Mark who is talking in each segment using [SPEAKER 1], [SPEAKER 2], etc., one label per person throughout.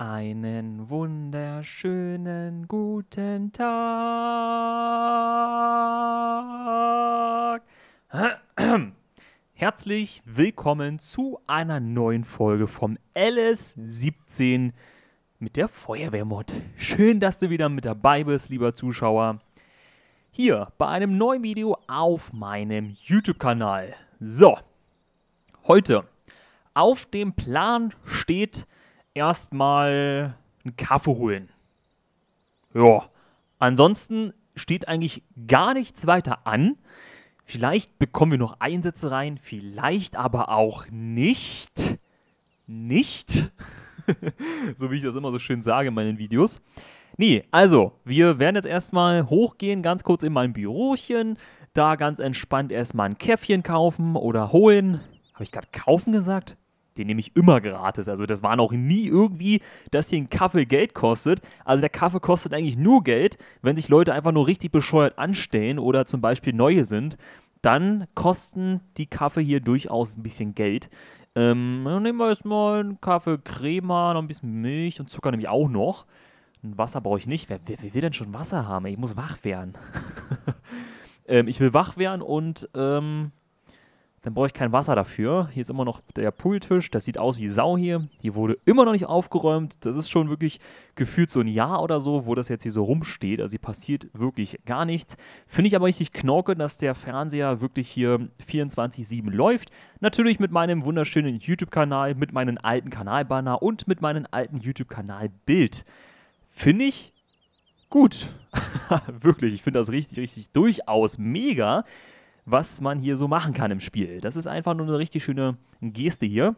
[SPEAKER 1] Einen wunderschönen guten Tag. Herzlich willkommen zu einer neuen Folge vom LS17 mit der Feuerwehrmod. Schön, dass du wieder mit dabei bist, lieber Zuschauer. Hier bei einem neuen Video auf meinem YouTube-Kanal. So, heute auf dem Plan steht erstmal einen Kaffee holen. Ja, ansonsten steht eigentlich gar nichts weiter an. Vielleicht bekommen wir noch Einsätze rein, vielleicht aber auch nicht. Nicht? So wie ich das immer so schön sage in meinen Videos. Nee, also, wir werden jetzt erstmal hochgehen, ganz kurz in mein Bürochen, da ganz entspannt erstmal ein Käffchen kaufen oder holen. Habe ich gerade kaufen gesagt? Den nehme ich immer gratis. Also das war noch nie irgendwie, dass hier ein Kaffee Geld kostet. Also der Kaffee kostet eigentlich nur Geld, wenn sich Leute einfach nur richtig bescheuert anstellen oder zum Beispiel neue sind. Dann kosten die Kaffee hier durchaus ein bisschen Geld. Dann nehmen wir erstmal einen Kaffee Crema, noch ein bisschen Milch und Zucker nämlich auch noch. Ein Wasser brauche ich nicht. Wer will denn schon Wasser haben? Ich muss wach werden. Ich will wach werden und dann brauche ich kein Wasser dafür. Hier ist immer noch der Pooltisch. Das sieht aus wie Sau hier. Hier wurde immer noch nicht aufgeräumt. Das ist schon wirklich gefühlt so ein Jahr oder so, wo das jetzt hier so rumsteht. Also hier passiert wirklich gar nichts. Finde ich aber richtig knorke, dass der Fernseher wirklich hier 24/7 läuft. Natürlich mit meinem wunderschönen YouTube-Kanal, mit meinem alten Kanalbanner und mit meinem alten YouTube-Kanal-Bild. Finde ich gut. Wirklich, ich finde das richtig, richtig durchaus mega, was man hier so machen kann im Spiel. Das ist einfach nur eine richtig schöne Geste hier.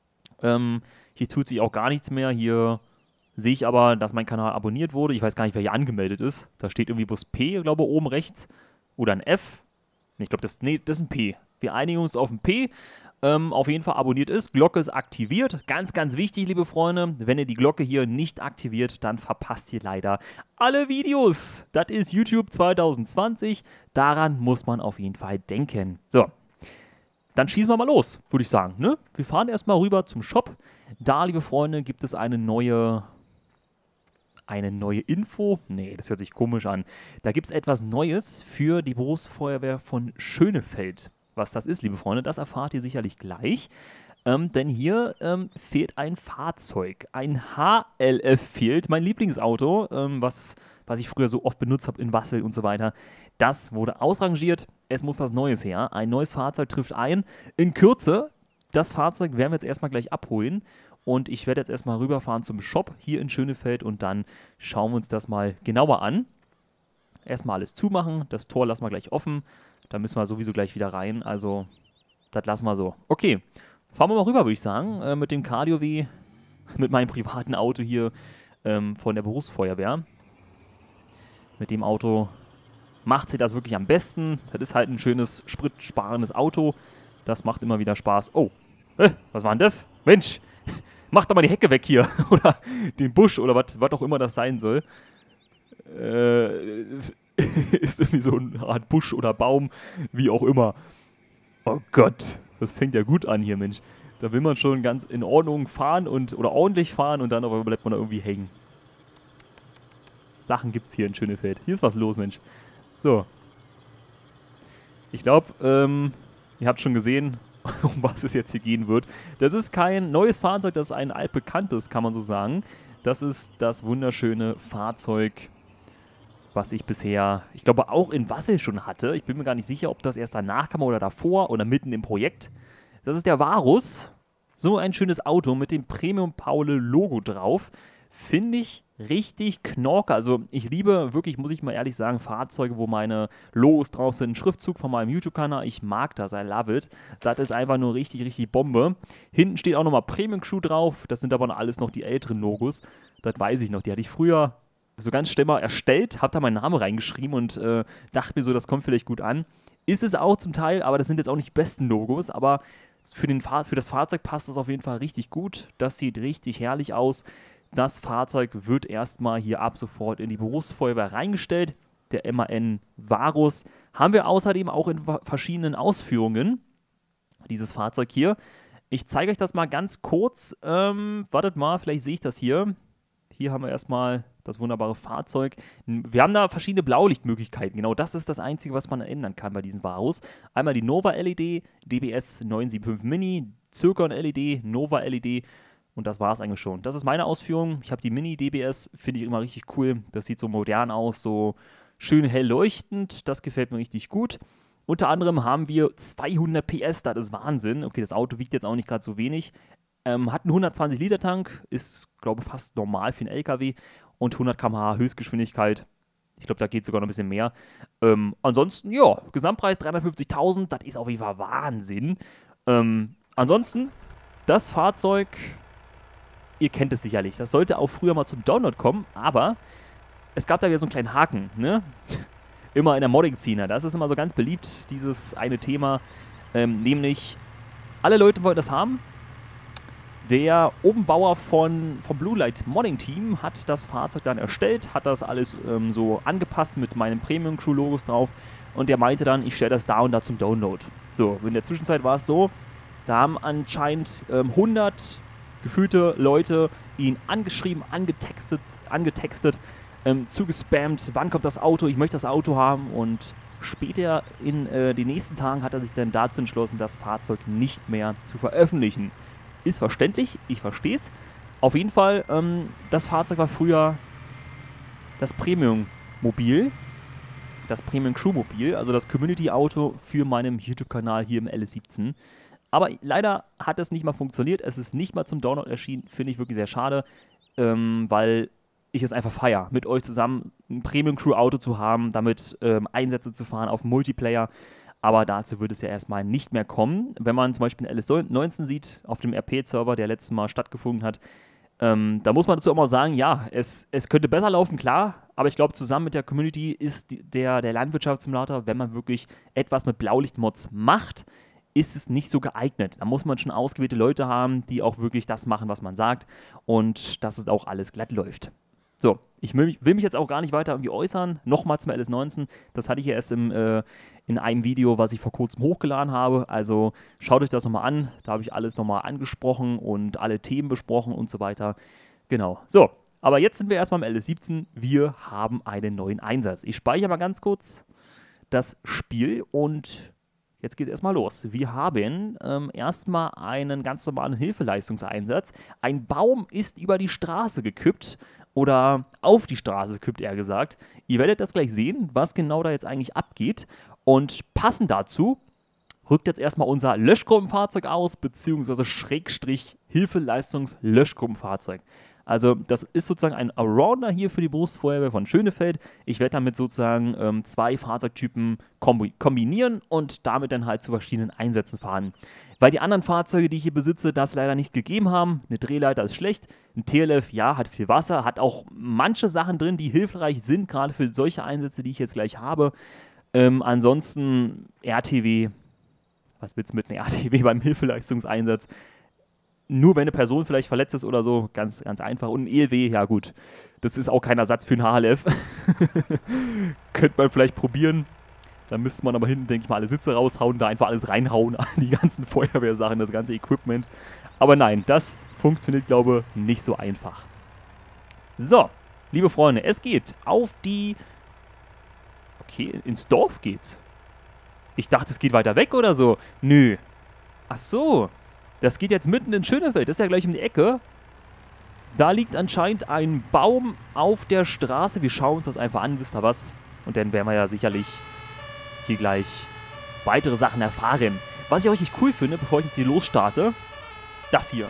[SPEAKER 1] Hier tut sich auch gar nichts mehr. Hier sehe ich aber, dass mein Kanal abonniert wurde. Ich weiß gar nicht, wer hier angemeldet ist. Da steht irgendwie bloß P, glaube ich, oben rechts. Oder ein F. Ich glaube, das ist ein P. Wir einigen uns auf ein P. Auf jeden Fall abonniert ist. Glocke ist aktiviert. Ganz, ganz wichtig, liebe Freunde. Wenn ihr die Glocke hier nicht aktiviert, dann verpasst ihr leider alle Videos. Das ist YouTube 2020. Daran muss man auf jeden Fall denken. So, dann schießen wir mal los, würde ich sagen. Ne? Wir fahren erstmal rüber zum Shop. Da, liebe Freunde, gibt es eine neue Info. Nee, das hört sich komisch an. Da gibt es etwas Neues für die Berufsfeuerwehr von Schönefeld. Was das ist, liebe Freunde, das erfahrt ihr sicherlich gleich. Denn hier fehlt ein Fahrzeug. Ein HLF fehlt, mein Lieblingsauto, was ich früher so oft benutzt habe in Wassel und so weiter. Das wurde ausrangiert. Es muss was Neues her. Ein neues Fahrzeug trifft ein. In Kürze, das Fahrzeug werden wir jetzt erstmal gleich abholen. Und ich werde jetzt erstmal rüberfahren zum Shop hier in Schönefeld und dann schauen wir uns das mal genauer an. Erstmal alles zumachen. Das Tor lassen wir gleich offen. Da müssen wir sowieso gleich wieder rein, also das lassen wir so. Okay, fahren wir mal rüber, würde ich sagen, mit dem Cardio-W, mit meinem privaten Auto hier von der Berufsfeuerwehr. Mit dem Auto macht sie das wirklich am besten. Das ist halt ein schönes, spritsparendes Auto. Das macht immer wieder Spaß. Oh, was war denn das? Mensch, mach doch mal die Hecke weg hier. Oder den Busch oder was auch immer das sein soll. Ist irgendwie so eine Art Busch oder Baum, wie auch immer. Oh Gott, das fängt ja gut an hier, Mensch. Da will man schon ganz in Ordnung fahren oder ordentlich fahren und dann aber bleibt man da irgendwie hängen. Sachen gibt's hier in Schönefeld. Hier ist was los, Mensch. So. Ich glaube, ihr habt schon gesehen, um was es jetzt hier gehen wird. Das ist kein neues Fahrzeug, das ist ein altbekanntes, kann man so sagen. Das ist das wunderschöne Fahrzeug, was ich bisher, ich glaube, auch in Wassel schon hatte. Ich bin mir gar nicht sicher, ob das erst danach kam oder davor oder mitten im Projekt. Das ist der Varus. So ein schönes Auto mit dem Premium Paule Logo drauf. Finde ich richtig knorke. Also ich liebe wirklich, muss ich mal ehrlich sagen, Fahrzeuge, wo meine Logos drauf sind. Ein Schriftzug von meinem YouTube-Kanal. Ich mag das, I love it. Das ist einfach nur richtig, richtig Bombe. Hinten steht auch nochmal Premium Crew drauf. Das sind aber noch alles noch die älteren Logos. Das weiß ich noch. Die hatte ich früher so ganz schnell mal erstellt, habe da meinen Namen reingeschrieben und dachte mir so, das kommt vielleicht gut an. Ist es auch zum Teil, aber das sind jetzt auch nicht die besten Logos, aber für das Fahrzeug passt das auf jeden Fall richtig gut. Das sieht richtig herrlich aus. Das Fahrzeug wird erstmal hier ab sofort in die Berufsfeuerwehr reingestellt. Der MAN Varus haben wir außerdem auch in verschiedenen Ausführungen, dieses Fahrzeug hier. Ich zeige euch das mal ganz kurz. Wartet mal, vielleicht sehe ich das hier. Hier haben wir erstmal das wunderbare Fahrzeug. Wir haben da verschiedene Blaulichtmöglichkeiten. Genau das ist das Einzige, was man ändern kann bei diesen Varos. Einmal die Nova LED, DBS 975 Mini, Zircon LED, Nova LED und das war es eigentlich schon. Das ist meine Ausführung. Ich habe die Mini DBS, finde ich immer richtig cool. Das sieht so modern aus, so schön hell leuchtend. Das gefällt mir richtig gut. Unter anderem haben wir 200 PS, das ist Wahnsinn. Okay, das Auto wiegt jetzt auch nicht gerade so wenig. Hat einen 120-Liter-Tank, ist, glaube ich, fast normal für einen LKW und 100 km/h Höchstgeschwindigkeit. Ich glaube, da geht sogar noch ein bisschen mehr. Ansonsten, ja, Gesamtpreis 350.000, das ist auf jeden Fall Wahnsinn. Ansonsten, das Fahrzeug, ihr kennt es sicherlich, das sollte auch früher mal zum Download kommen, aber es gab da wieder so einen kleinen Haken, ne? Immer in der Modding-Szene, das ist immer so ganz beliebt, dieses eine Thema, nämlich alle Leute wollten das haben. Der Obenbauer vom Blue Light Modding Team hat das Fahrzeug dann erstellt, hat das alles so angepasst mit meinen Premium Crew Logos drauf und der meinte dann, ich stelle das da und da zum Download. So, in der Zwischenzeit war es so, da haben anscheinend 100 gefühlte Leute ihn angeschrieben, angetextet, zugespammt, wann kommt das Auto, ich möchte das Auto haben und später in den nächsten Tagen hat er sich dann dazu entschlossen, das Fahrzeug nicht mehr zu veröffentlichen. Ist verständlich, ich verstehe es. Auf jeden Fall, das Fahrzeug war früher das Premium-Mobil, das Premium-Crew-Mobil, also das Community-Auto für meinen YouTube-Kanal hier im LS17. Aber leider hat es nicht mal funktioniert, es ist nicht mal zum Download erschienen, finde ich wirklich sehr schade, weil ich es einfach feiere, mit euch zusammen ein Premium-Crew-Auto zu haben, damit Einsätze zu fahren auf Multiplayer. Aber dazu wird es ja erstmal nicht mehr kommen. Wenn man zum Beispiel den LS19 sieht, auf dem RP-Server, der letztes Mal stattgefunden hat, da muss man dazu auch mal sagen, ja, es könnte besser laufen, klar, aber ich glaube, zusammen mit der Community ist der Landwirtschaftssimulator, wenn man wirklich etwas mit Blaulichtmods macht, ist es nicht so geeignet. Da muss man schon ausgewählte Leute haben, die auch wirklich das machen, was man sagt und dass es auch alles glatt läuft. So, ich will mich jetzt auch gar nicht weiter irgendwie äußern. Nochmal zum LS19. Das hatte ich ja erst in einem Video, was ich vor kurzem hochgeladen habe. Also schaut euch das nochmal an. Da habe ich alles nochmal angesprochen und alle Themen besprochen und so weiter. Genau. So, aber jetzt sind wir erstmal im LS17. Wir haben einen neuen Einsatz. Ich speichere mal ganz kurz das Spiel und jetzt geht es erstmal los. Wir haben erstmal einen ganz normalen Hilfeleistungseinsatz. Ein Baum ist über die Straße gekippt. Oder auf die Straße gekippt, eher gesagt. Ihr werdet das gleich sehen, was genau da jetzt eigentlich abgeht. Und passend dazu rückt jetzt erstmal unser Löschgruppenfahrzeug aus, beziehungsweise Schrägstrich Hilfeleistungs-Löschgruppenfahrzeug. Also das ist sozusagen ein Arounder hier für die Berufsfeuerwehr von Schönefeld. Ich werde damit sozusagen zwei Fahrzeugtypen kombinieren und damit dann halt zu verschiedenen Einsätzen fahren. Weil die anderen Fahrzeuge, die ich hier besitze, das leider nicht gegeben haben. Eine Drehleiter ist schlecht, ein TLF, ja, hat viel Wasser, hat auch manche Sachen drin, die hilfreich sind, gerade für solche Einsätze, die ich jetzt gleich habe. Ansonsten RTW, was willst du mit einem RTW beim Hilfeleistungseinsatz? Nur wenn eine Person vielleicht verletzt ist oder so, ganz, ganz einfach. Und ein ELW, ja gut, das ist auch kein Ersatz für ein HLF. Könnte man vielleicht probieren. Da müsste man aber hinten, denke ich mal, alle Sitze raushauen, da einfach alles reinhauen, die ganzen Feuerwehrsachen, das ganze Equipment. Aber nein, das funktioniert, glaube ich, nicht so einfach. So, liebe Freunde, es geht auf die... Okay, ins Dorf geht's. Ich dachte, es geht weiter weg oder so. Nö. Ach so. Das geht jetzt mitten in Schönefeld. Das ist ja gleich um die Ecke. Da liegt anscheinend ein Baum auf der Straße. Wir schauen uns das einfach an, wisst ihr was? Und dann werden wir ja sicherlich hier gleich weitere Sachen erfahren. Was ich auch richtig cool finde, bevor ich jetzt hier losstarte, das hier.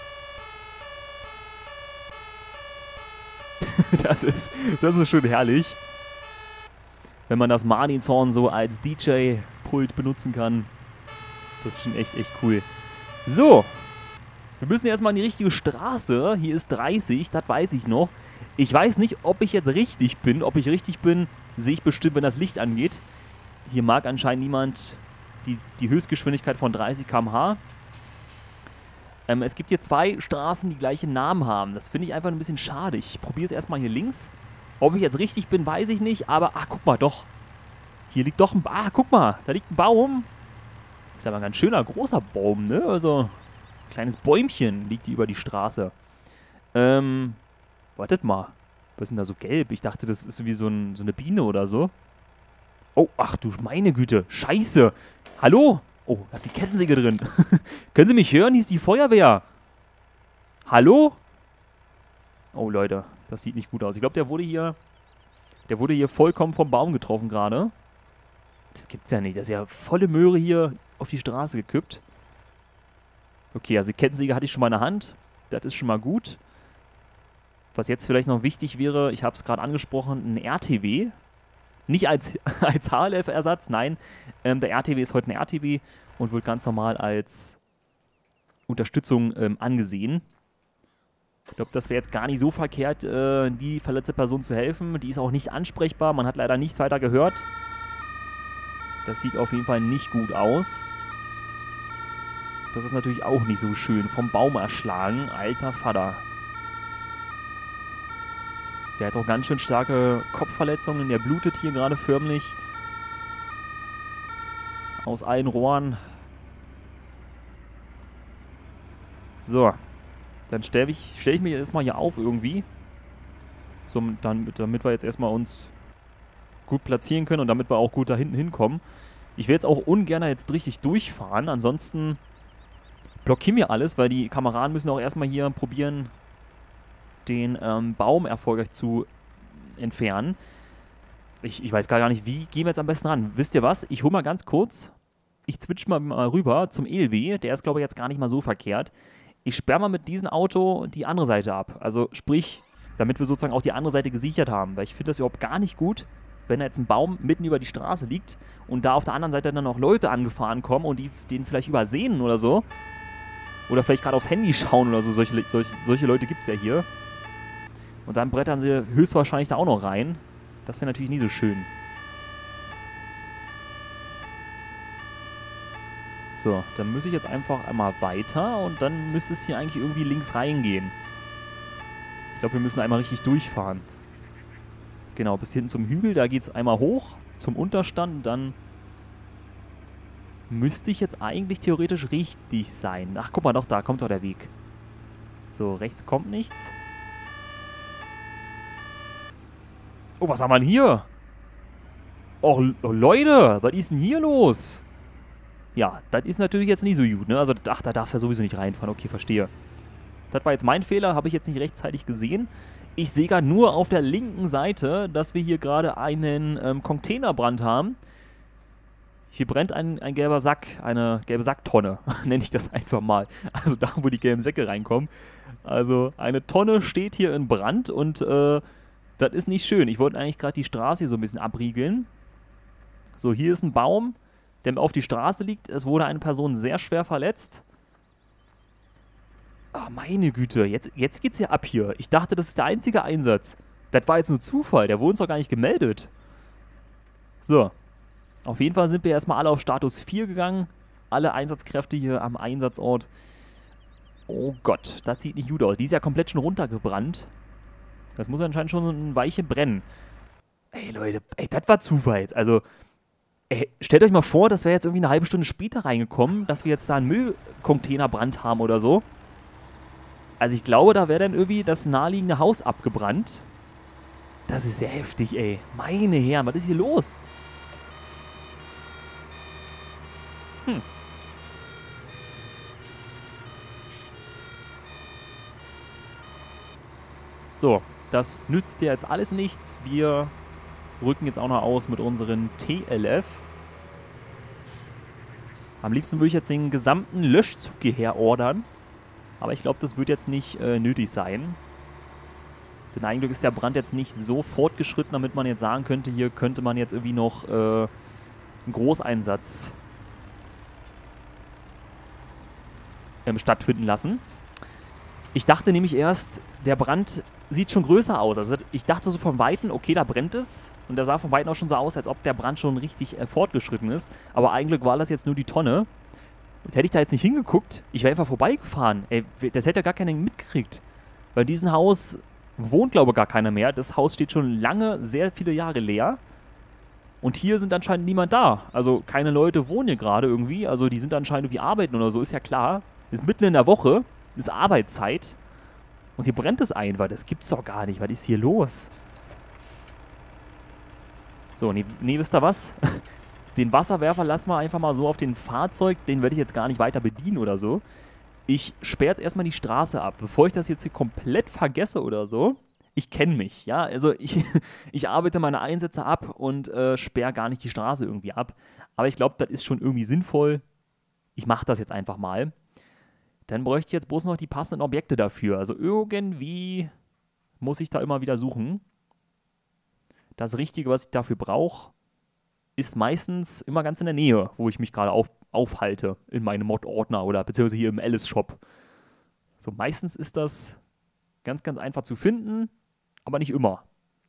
[SPEAKER 1] Das ist schon herrlich. Wenn man das Martinshorn so als DJ-Pult benutzen kann. Das ist schon echt cool. So. Wir müssen erstmal in die richtige Straße. Hier ist 30, das weiß ich noch. Ich weiß nicht, ob ich jetzt richtig bin. Ob ich richtig bin, sehe ich bestimmt, wenn das Licht angeht. Hier mag anscheinend niemand die Höchstgeschwindigkeit von 30 km/h. Es gibt hier zwei Straßen, die gleichen Namen haben. Das finde ich einfach ein bisschen schade. Ich probiere es erstmal hier links. Ob ich jetzt richtig bin, weiß ich nicht. Aber, guck mal, doch. Hier liegt doch ein... guck mal, da liegt ein Baum. Ist aber ein ganz schöner, großer Baum, ne? Also, ein kleines Bäumchen liegt hier über die Straße. Wartet mal. Was ist denn da so gelb? Ich dachte, das ist wie so eine Biene oder so. Oh, ach du meine Güte. Scheiße. Hallo? Oh, da ist die Kettensäge drin. Können Sie mich hören? Hier ist die Feuerwehr. Hallo? Oh, Leute. Das sieht nicht gut aus. Ich glaube, der wurde hier vollkommen vom Baum getroffen gerade. Das gibt's ja nicht. Das ist ja volle Möhre hier auf die Straße gekippt. Okay, also die Kettensäge hatte ich schon mal in der Hand. Das ist schon mal gut. Was jetzt vielleicht noch wichtig wäre, ich habe es gerade angesprochen, ein RTW. Nicht als HLF-Ersatz, nein. Der RTW ist heute ein RTW und wird ganz normal als Unterstützung angesehen. Ich glaube, das wäre jetzt gar nicht so verkehrt, die verletzte Person zu helfen. Die ist auch nicht ansprechbar. Man hat leider nichts weiter gehört. Das sieht auf jeden Fall nicht gut aus. Das ist natürlich auch nicht so schön. Vom Baum erschlagen. Alter Vater. Der hat auch ganz schön starke Kopfverletzungen. Der blutet hier gerade förmlich aus allen Rohren. So. Dann stell ich mich erstmal hier auf irgendwie. So, damit wir jetzt erstmal uns gut platzieren können und damit wir auch gut da hinten hinkommen. Ich will jetzt auch ungern jetzt richtig durchfahren. Ansonsten blockieren wir alles, weil die Kameraden müssen auch erstmal hier probieren, den Baum erfolgreich zu entfernen. Ich weiß gar nicht, wie gehen wir jetzt am besten ran. Wisst ihr was? Ich hole mal ganz kurz. Ich switch mal rüber zum ELW. Der ist, glaube ich, jetzt gar nicht mal so verkehrt. Ich sperre mal mit diesem Auto die andere Seite ab. Also sprich, damit wir sozusagen auch die andere Seite gesichert haben. Weil ich finde das überhaupt gar nicht gut, wenn da jetzt ein Baum mitten über die Straße liegt und da auf der anderen Seite dann noch Leute angefahren kommen und die den vielleicht übersehen oder so. Oder vielleicht gerade aufs Handy schauen oder so. Solche Leute gibt es ja hier. Und dann brettern sie höchstwahrscheinlich da auch noch rein. Das wäre natürlich nie so schön. So, dann muss ich jetzt einfach einmal weiter und dann müsste es hier eigentlich irgendwie links reingehen. Ich glaube, wir müssen einmal richtig durchfahren. Genau, bis hinten zum Hügel, da geht es einmal hoch zum Unterstand und dann müsste ich jetzt eigentlich theoretisch richtig sein. Ach, guck mal, doch, da kommt doch der Weg. So, rechts kommt nichts. Oh, was haben wir denn hier? Oh, Leute, was ist denn hier los? Ja, das ist natürlich jetzt nicht so gut, ne? Also, ach, da darfst du ja sowieso nicht reinfahren. Okay, verstehe. Das war jetzt mein Fehler, habe ich jetzt nicht rechtzeitig gesehen. Ich sehe gerade nur auf der linken Seite, dass wir hier gerade einen Containerbrand haben. Hier brennt ein gelber Sack, eine gelbe Sacktonne, nenne ich das einfach mal. Also da, wo die gelben Säcke reinkommen. Also eine Tonne steht hier in Brand und das ist nicht schön. Ich wollte eigentlich gerade die Straße hier so ein bisschen abriegeln. So, hier ist ein Baum, der auf die Straße liegt. Es wurde eine Person sehr schwer verletzt. Ah, meine Güte, jetzt geht's ja ab hier. Ich dachte, das ist der einzige Einsatz. Das war jetzt nur Zufall, der wurde uns doch gar nicht gemeldet. So, auf jeden Fall sind wir erstmal alle auf Status 4 gegangen. Alle Einsatzkräfte hier am Einsatzort. Oh Gott, das sieht nicht gut aus. Die ist ja komplett schon runtergebrannt. Das muss anscheinend schon so ein Weiche brennen. Ey Leute, ey, das war Zufall jetzt. Also, ey, stellt euch mal vor, das wäre jetzt irgendwie eine halbe Stunde später reingekommen, dass wir jetzt da einen Müllcontainerbrand haben oder so. Also ich glaube, da wäre dann irgendwie das naheliegende Haus abgebrannt. Das ist sehr heftig, ey. Meine Herren, was ist hier los? So, das nützt ja jetzt alles nichts. Wir rücken jetzt auch noch aus mit unseren TLF. Am liebsten würde ich jetzt den gesamten Löschzug hierher ordern. Aber ich glaube, das wird jetzt nicht nötig sein. Denn eigentlich ist der Brand jetzt nicht so fortgeschritten, damit man jetzt sagen könnte, hier könnte man jetzt irgendwie noch einen Großeinsatz stattfinden lassen. Ich dachte nämlich erst, der Brand sieht schon größer aus. Also ich dachte so von Weitem, okay, da brennt es. Und der sah von Weitem auch schon so aus, als ob der Brand schon richtig fortgeschritten ist. Aber eigentlich war das jetzt nur die Tonne. Und hätte ich da jetzt nicht hingeguckt, ich wäre einfach vorbeigefahren. Ey, das hätte ja gar keiner mitgekriegt. Weil in diesem Haus wohnt, glaube ich, gar keiner mehr. Das Haus steht schon lange, sehr viele Jahre leer. Und hier sind anscheinend niemand da. Also keine Leute wohnen hier gerade irgendwie. Also die sind anscheinend irgendwie arbeiten oder so, ist ja klar. Ist mitten in der Woche, ist Arbeitszeit. Und hier brennt es einfach. Das gibt's doch gar nicht. Was ist hier los? So, nee, wisst ihr was? Den Wasserwerfer lassen wir einfach mal so auf den Fahrzeug. Den werde ich jetzt gar nicht weiter bedienen oder so. Ich sperre jetzt erstmal die Straße ab. Bevor ich das jetzt hier komplett vergesse oder so. Ich kenne mich, ja. Also ich arbeite meine Einsätze ab und sperre gar nicht die Straße irgendwie ab. Aber ich glaube, das ist schon irgendwie sinnvoll. Ich mache das jetzt einfach mal. Dann bräuchte ich jetzt bloß noch die passenden Objekte dafür. Also irgendwie muss ich da immer wieder suchen. Das Richtige, was ich dafür brauche, ist meistens immer ganz in der Nähe, wo ich mich gerade aufhalte. In meinem Mod-Ordner oder beziehungsweise hier im Alice-Shop. So, meistens ist das ganz, ganz einfach zu finden, aber nicht immer.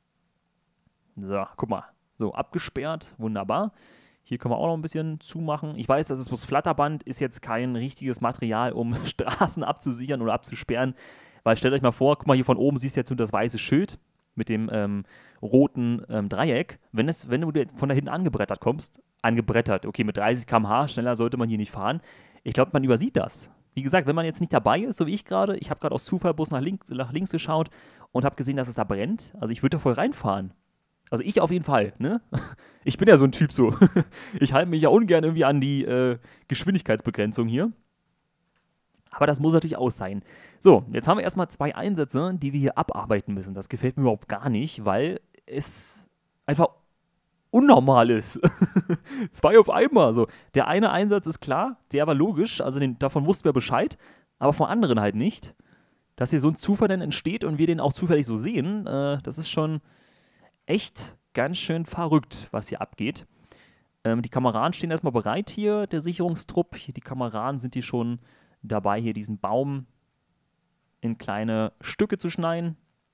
[SPEAKER 1] So, guck mal. So, abgesperrt. Wunderbar. Hier können wir auch noch ein bisschen zumachen. Ich weiß, das ist bloß Flatterband, ist jetzt kein richtiges Material, um Straßen abzusichern oder abzusperren. Weil stellt euch mal vor, guck mal, hier von oben siehst du jetzt nur das weiße Schild mit dem roten Dreieck. Wenn du von da hinten angebrettert kommst, okay, mit 30 km/h, schneller sollte man hier nicht fahren. Ich glaube, man übersieht das. Wie gesagt, wenn man jetzt nicht dabei ist, so wie ich gerade, ich habe gerade aus Zufall bloß nach links geschaut und habe gesehen, dass es da brennt. Also ich würde da voll reinfahren. Also ich auf jeden Fall, ne? Ich bin ja so ein Typ so. Ich halte mich ja ungern irgendwie an die Geschwindigkeitsbegrenzung hier. Aber das muss natürlich auch sein. So, jetzt haben wir erstmal 2 Einsätze, die wir hier abarbeiten müssen. Das gefällt mir überhaupt gar nicht, weil es einfach unnormal ist. 2 auf einmal. So. Der eine Einsatz ist klar, der war logisch, also davon wussten wir Bescheid, aber von anderen halt nicht. Dass hier so ein Zufall dann entsteht und wir den auch zufällig so sehen, das ist schon echt ganz schön verrückt, was hier abgeht. Die Kameraden stehen erstmal bereit hier, der Sicherungstrupp. Die Kameraden sind hier schon dabei, hier diesen Baum in kleine Stücke zu schneiden.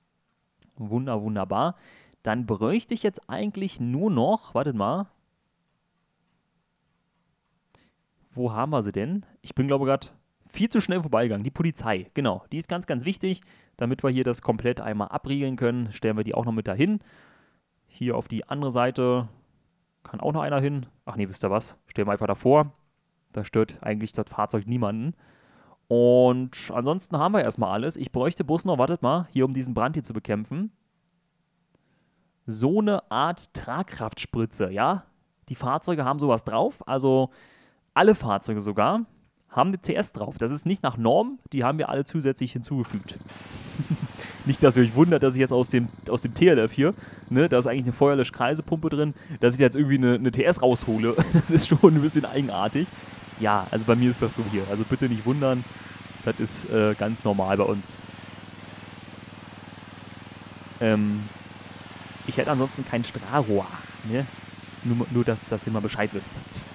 [SPEAKER 1] Wunderbar. Dann bräuchte ich jetzt eigentlich nur noch, wartet mal. Wo haben wir sie denn? Ich bin, glaube ich, gerade viel zu schnell vorbeigegangen. Die Polizei, genau. Die ist ganz, ganz wichtig, damit wir hier das komplett einmal abriegeln können. Stellen wir die auch noch mit dahin. Hier auf die andere Seite kann auch noch einer hin. Ach nee, wisst ihr was? Stellen wir einfach davor. Da stört eigentlich das Fahrzeug niemanden. Und ansonsten haben wir erstmal alles. Ich bräuchte bloß noch, wartet mal, hier um diesen Brand hier zu bekämpfen, so eine Art Tragkraftspritze, ja? Die Fahrzeuge haben sowas drauf. Also alle Fahrzeuge sogar haben eine TS drauf. Das ist nicht nach Norm, die haben wir alle zusätzlich hinzugefügt. Nicht, dass ihr euch wundert, dass ich jetzt aus dem TLF hier, ne, da ist eigentlich eine Feuerlöschkreisepumpe drin, dass ich jetzt irgendwie eine TS raushole. Das ist schon ein bisschen eigenartig. Ja, also bei mir ist das so hier. Also bitte nicht wundern, das ist ganz normal bei uns. Ich hätte ansonsten kein Strahlrohr, ne? Nur dass ihr mal Bescheid wisst.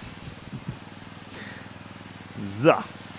[SPEAKER 1] So.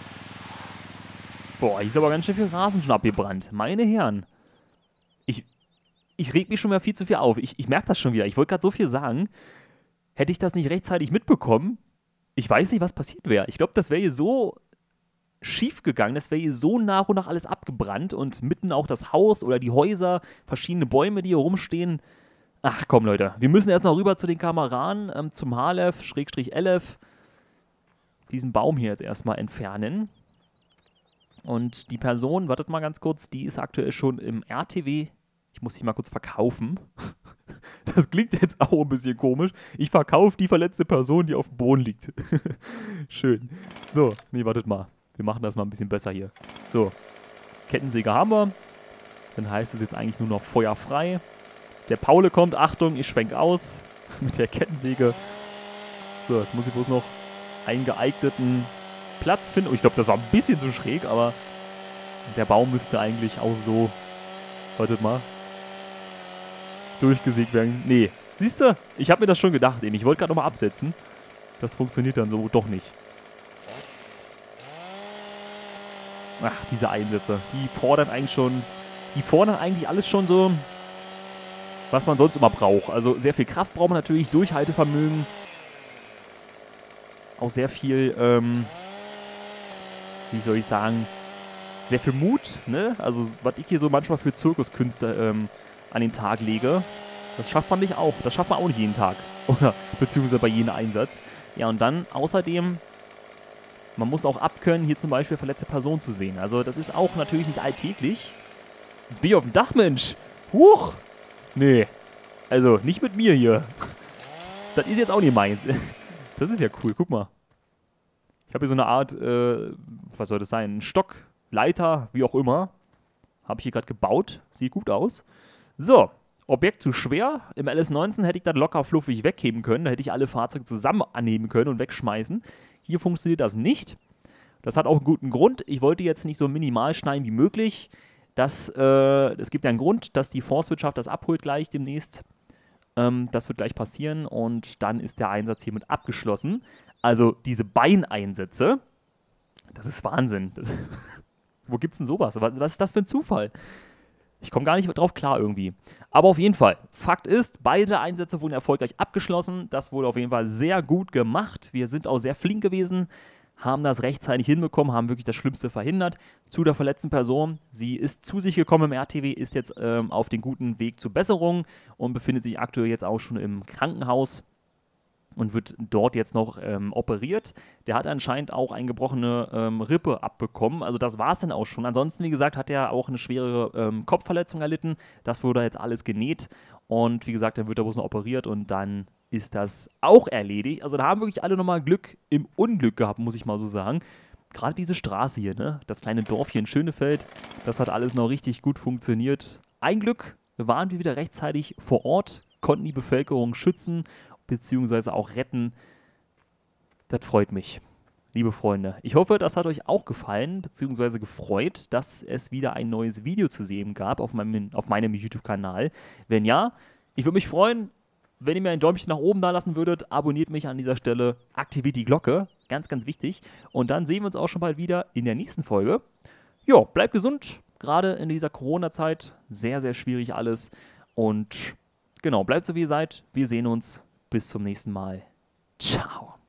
[SPEAKER 1] Boah, hier ist aber ganz schön viel Rasen schon abgebrannt. Meine Herren. Ich reg mich schon mal viel zu viel auf. Ich merke das schon wieder. Ich wollte gerade so viel sagen. Hätte ich das nicht rechtzeitig mitbekommen, ich weiß nicht, was passiert wäre. Ich glaube, das wäre hier so schief gegangen. Das wäre hier so nach und nach alles abgebrannt. Und mitten auch das Haus oder die Häuser, verschiedene Bäume, die hier rumstehen. Ach komm, Leute. Wir müssen erstmal rüber zu den Kameraden, zum Halef-LF. Diesen Baum hier jetzt erstmal entfernen. Und die Person, wartet mal ganz kurz, die ist aktuell schon im RTW. Ich muss sie mal kurz verkaufen. Das klingt jetzt auch ein bisschen komisch. Ich verkaufe die verletzte Person, die auf dem Boden liegt. Schön. So, nee, wartet mal. Wir machen das mal ein bisschen besser hier. So, Kettensäge haben wir. Dann heißt es jetzt eigentlich nur noch feuerfrei. Der Paule kommt, Achtung, ich schwenk aus mit der Kettensäge. So, jetzt muss ich bloß noch einen geeigneten Platz finden. Oh, ich glaube, das war ein bisschen zu schräg, aber der Baum müsste eigentlich auch so, wartet mal, durchgesägt werden. Nee, siehst du, ich habe mir das schon gedacht. Ich wollte gerade nochmal absetzen. Das funktioniert dann so doch nicht. Ach, diese Einsätze, die fordern eigentlich alles schon so, was man sonst immer braucht. Also sehr viel Kraft braucht man natürlich, Durchhaltevermögen. Auch sehr viel, wie soll ich sagen, sehr viel Mut, ne? Also was ich hier so manchmal für Zirkuskünste an den Tag lege, das schafft man nicht auch. Das schafft man auch nicht jeden Tag. Oder beziehungsweise bei jedem Einsatz. Ja, und dann außerdem, man muss auch abkönnen, hier zum Beispiel verletzte Personen zu sehen. Also das ist auch natürlich nicht alltäglich. Jetzt bin ich auf dem Dach, Mensch. Huch. Nee. Also, nicht mit mir hier. Das ist jetzt auch nicht meins. Das ist ja cool. Guck mal. Ich habe hier so eine Art, was soll das sein? Ein Stock, Leiter, wie auch immer. Habe ich hier gerade gebaut. Sieht gut aus. So. Objekt zu schwer. Im LS19 hätte ich das locker fluffig wegheben können. Da hätte ich alle Fahrzeuge zusammen annehmen können und wegschmeißen. Hier funktioniert das nicht. Das hat auch einen guten Grund. Ich wollte jetzt nicht so minimal schneiden wie möglich. Es gibt ja einen Grund, dass die Forstwirtschaft das abholt gleich demnächst. Das wird gleich passieren und dann ist der Einsatz hiermit abgeschlossen. Also diese Beineinsätze, das ist Wahnsinn. Wo gibt's denn sowas? Was ist das für ein Zufall? Ich komme gar nicht drauf klar irgendwie. Aber auf jeden Fall, Fakt ist, beide Einsätze wurden erfolgreich abgeschlossen. Das wurde auf jeden Fall sehr gut gemacht. Wir sind auch sehr flink gewesen, haben das rechtzeitig hinbekommen, haben wirklich das Schlimmste verhindert. Zu der verletzten Person, sie ist zu sich gekommen im RTW, ist jetzt auf dem guten Weg zur Besserung und befindet sich aktuell jetzt auch schon im Krankenhaus und wird dort jetzt noch operiert. Der hat anscheinend auch eine gebrochene Rippe abbekommen. Also das war es dann auch schon. Ansonsten, wie gesagt, hat er auch eine schwere Kopfverletzung erlitten. Das wurde jetzt alles genäht. Und wie gesagt, dann wird er bloß noch operiert und dann ist das auch erledigt. Also da haben wirklich alle nochmal Glück im Unglück gehabt, muss ich mal so sagen. Gerade diese Straße hier, ne? Das kleine Dorfchen Schönefeld, das hat alles noch richtig gut funktioniert. Ein Glück waren wir wieder rechtzeitig vor Ort, konnten die Bevölkerung schützen beziehungsweise auch retten. Das freut mich, liebe Freunde. Ich hoffe, das hat euch auch gefallen, beziehungsweise gefreut, dass es wieder ein neues Video zu sehen gab auf meinem YouTube-Kanal. Wenn ja, ich würde mich freuen, wenn ihr mir ein Däumchen nach oben da lassen würdet. Abonniert mich an dieser Stelle, aktiviert die Glocke, ganz, ganz wichtig. Und dann sehen wir uns auch schon bald wieder in der nächsten Folge. Jo, bleibt gesund, gerade in dieser Corona-Zeit. Sehr, sehr schwierig alles. Und genau, bleibt so wie ihr seid. Wir sehen uns. Bis zum nächsten Mal. Ciao.